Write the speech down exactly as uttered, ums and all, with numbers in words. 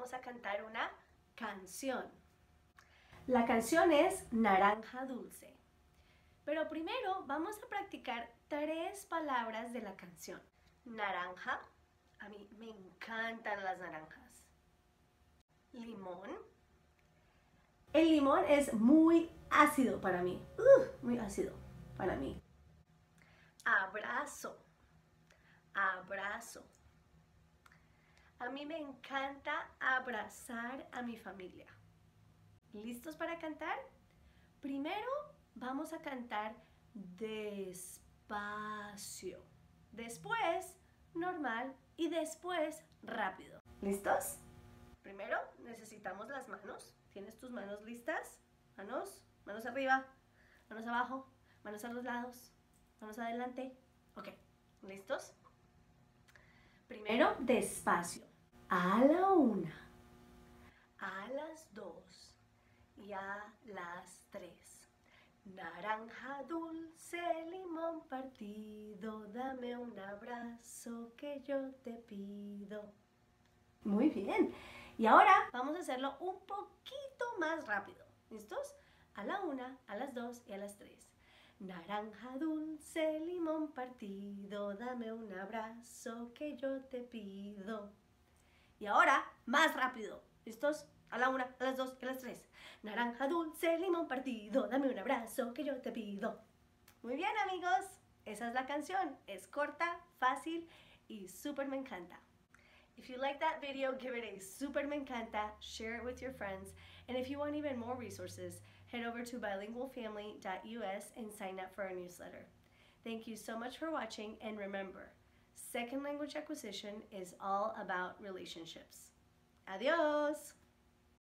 vamos a cantar una canción. La canción es Naranja Dulce. Pero primero vamos a practicar tres palabras de la canción. Naranja, a mí me encantan las naranjas. Limón. El limón es muy ácido para mí. Uh, muy ácido para mí. Abrazo. Abrazo. A mí me encanta abrazar a mi familia. ¿Listos para cantar? Primero vamos a cantar despacio. Después normal y después rápido. ¿Listos? Primero necesitamos las manos. ¿Tienes tus manos listas? Manos, manos arriba, manos abajo, manos a los lados, manos adelante. Ok, ¿listos? Primero despacio. A la una, a las dos y a las tres. Naranja dulce, limón partido, dame un abrazo que yo te pido. Muy bien. Y ahora vamos a hacerlo un poquito más rápido. ¿Listos? A la una, a las dos y a las tres. Naranja dulce, limón partido, dame un abrazo que yo te pido. Y ahora, más rápido. ¿Listos? A la una, a las dos y a las tres. Naranja dulce, limón partido, dame un abrazo que yo te pido. Muy bien, amigos. Esa es la canción. Es corta, fácil y súper me encanta. If you like that video, give it a super me encanta, share it with your friends, and if you want even more resources, head over to bilingual family dot U S and sign up for our newsletter. Thank you so much for watching, and remember, second language acquisition is all about relationships. Adios!